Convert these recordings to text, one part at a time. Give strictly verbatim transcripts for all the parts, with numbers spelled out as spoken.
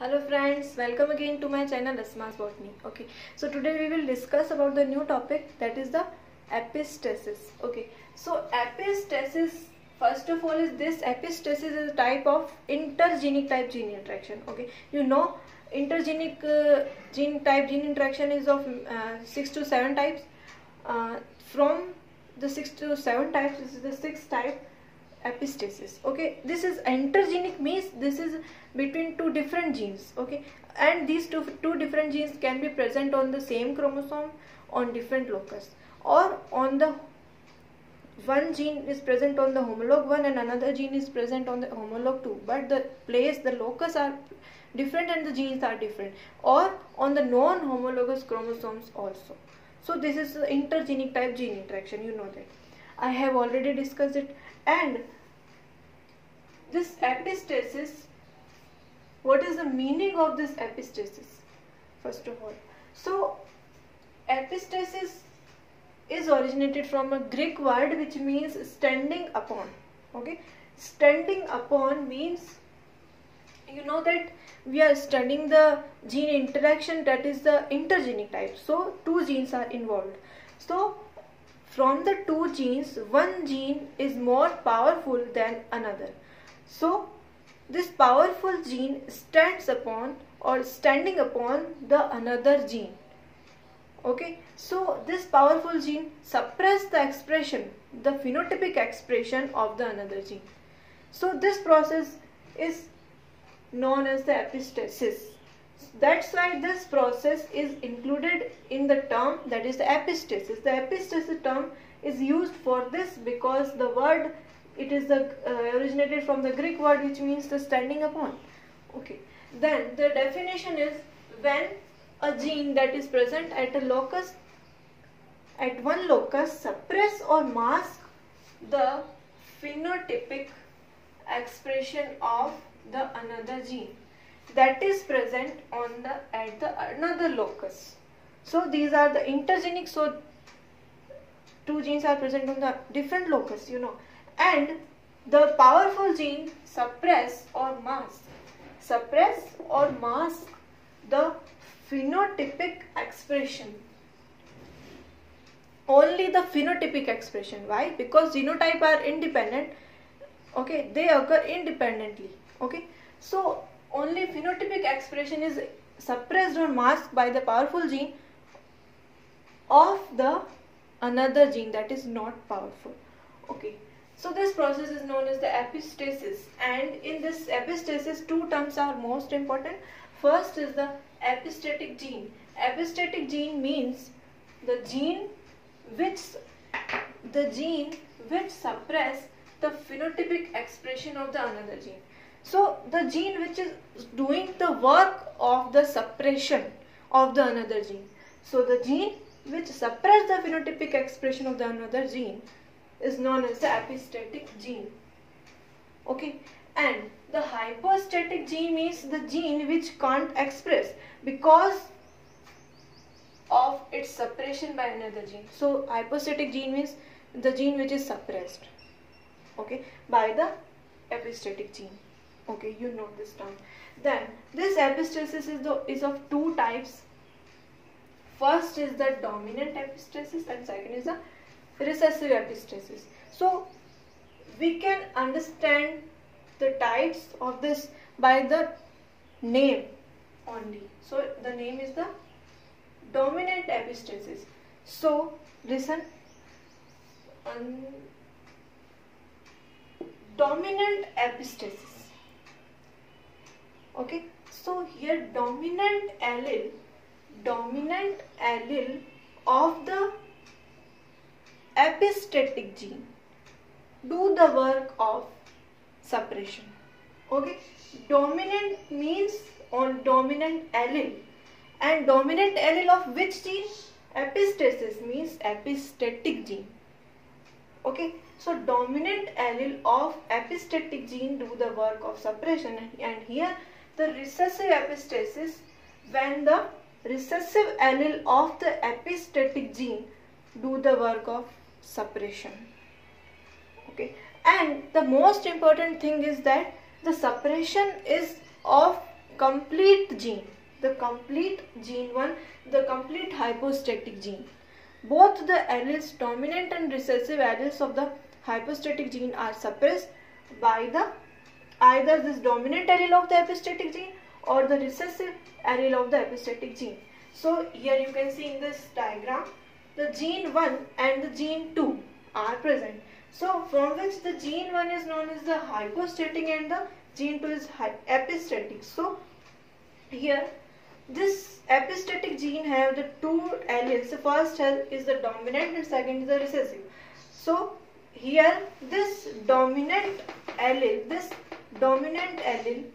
Hello friends, welcome again to my channel Asma's Botany. Okay, so today we will discuss about the new topic, that is the epistasis. Okay, so epistasis, first of all, is this epistasis is a type of intergenic type gene interaction. Okay, you know intergenic uh, gene type gene interaction is of uh, six to seven types. Uh, from the six to seven types, this is the sixth type, epistasis. Okay, this is intergenic, means this is between two different genes. Okay, and these two two different genes can be present on the same chromosome on different locus, or on the one gene is present on the homolog one and another gene is present on the homolog two, but the place, the locus are different and the genes are different, or on the non-homologous chromosomes also. So this is the intergenic type gene interaction, you know that. I have already discussed it. And this epistasis, what is the meaning of this epistasis? First of all, so epistasis is originated from a Greek word which means standing upon. Okay, standing upon means, you know that we are studying the gene interaction, that is the intergenic type. So two genes are involved. So from the two genes, one gene is more powerful than another. So this powerful gene stands upon or standing upon the another gene. Okay, so this powerful gene suppresses the expression, the phenotypic expression of the another gene. So this process is known as the epistasis. That's why this process is included in the term, that is the epistasis. The epistasis term is used for this because the word, it is the uh, originated from the Greek word which means the standing upon. Okay, then the definition is when a gene that is present at a locus, at one locus, suppress or mask the phenotypic expression of the another gene that is present on the at the another locus. So these are the intergenic, so two genes are present on the different locus, you know, and the powerful gene suppress or mask suppress or mask the phenotypic expression, only the phenotypic expression. Why? Because genotype are independent. Okay, they occur independently. Okay, so only phenotypic expression is suppressed or masked by the powerful gene of the another gene that is not powerful. Okay, so this process is known as the epistasis, and in this epistasis two terms are most important. First is the epistatic gene. Epistatic gene means the gene which the gene which suppress the phenotypic expression of the another gene. So the gene which is doing the work of the suppression of the another gene. So the gene which suppress the phenotypic expression of the another gene is known as the epistatic gene. Okay, and the hypostatic gene means the gene which can't express because of its suppression by another gene. So hypostatic gene means the gene which is suppressed, okay, by the epistatic gene. Okay, you know this term. Then this epistasis is the is of two types. First is the dominant epistasis and second is the recessive epistasis. So we can understand the types of this by the name only. So the name is the dominant epistasis. So listen, um, dominant epistasis. Okay, so here dominant allele, dominant allele of the epistatic gene do the work of suppression. Okay, dominant means on dominant allele, and dominant allele of which gene? Epistasis means epistatic gene. Okay, so dominant allele of epistatic gene do the work of suppression, and here the recessive epistasis, when the recessive allele of the epistatic gene do the work of suppression. Okay, and the most important thing is that the suppression is of complete gene, the complete gene one, the complete hypostatic gene. Both the alleles, dominant and recessive alleles of the hypostatic gene are suppressed by the either this dominant allele of the epistatic gene or the recessive allele of the epistatic gene. So here you can see in this diagram, the gene one and the gene two are present. So from which the gene one is known as the hypostatic and the gene two is epistatic. So here this epistatic gene have the two alleles. The first is the dominant and second is the recessive. So here this dominant allele, this dominant allele,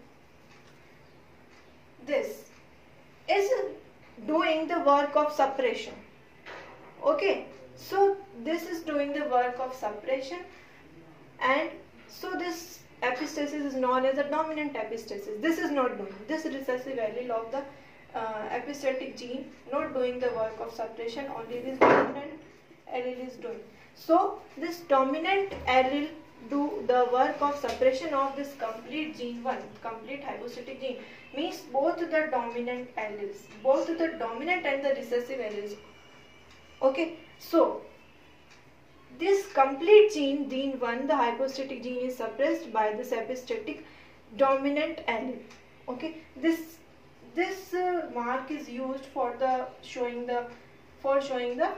this is doing the work of suppression. Okay, so this is doing the work of suppression, and so this epistasis is known as the dominant epistasis. This is not doing, this recessive allele of the uh, epistatic gene not doing the work of suppression, only this dominant allele is doing. So this dominant allele do the work of suppression of this complete gene one, complete hypostatic gene, means both the dominant alleles, both the dominant and the recessive alleles. Okay, so this complete gene, gene one, the hypostatic gene, is suppressed by this epistatic dominant allele. Okay, this this uh, mark is used for the showing the for showing the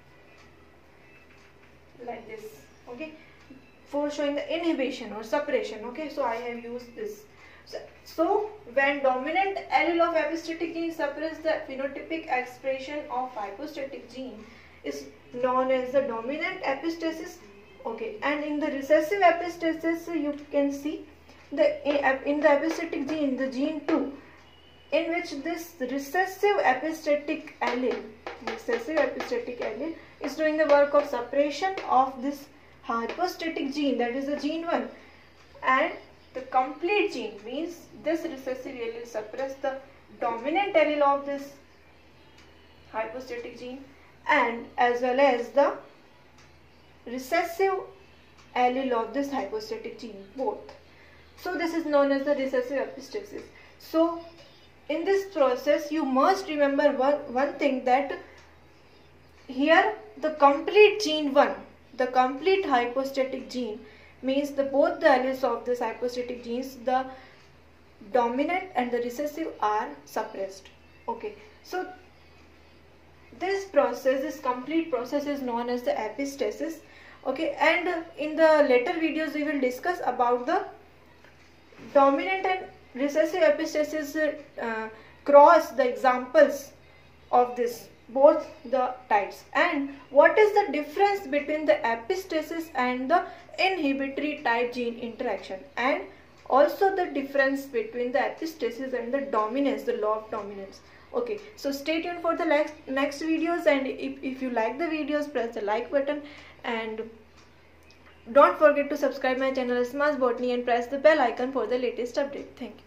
like this. Okay, for showing the inhibition or suppression. Okay, so I have used this. So, so when dominant allele of epistatic gene suppress, the phenotypic expression of hypostatic gene is known as the dominant epistasis. Okay, and in the recessive epistasis you can see the in the epistatic gene, the gene two, in which this recessive epistatic allele, recessive epistatic allele is doing the work of suppression of this hypostatic gene, that is the gene one, and the complete gene means this recessive allele suppress the dominant allele of this hypostatic gene and as well as the recessive allele of this hypostatic gene, both. So this is known as the recessive epistasis. So in this process you must remember one, one thing, that here the complete gene one, the complete hypostatic gene, means the both the alleles of this hypostatic genes, the dominant and the recessive, are suppressed. Okay, so this process, this complete process is known as the epistasis. Okay, and in the later videos we will discuss about the dominant and recessive epistasis, uh, cross the examples of this both the types, and what is the difference between the epistasis and the inhibitory type gene interaction, and also the difference between the epistasis and the dominance, the law of dominance. Okay, so stay tuned for the next next videos, and if, if you like the videos, press the like button and don't forget to subscribe my channel Asma's Botany and press the bell icon for the latest update. Thank you.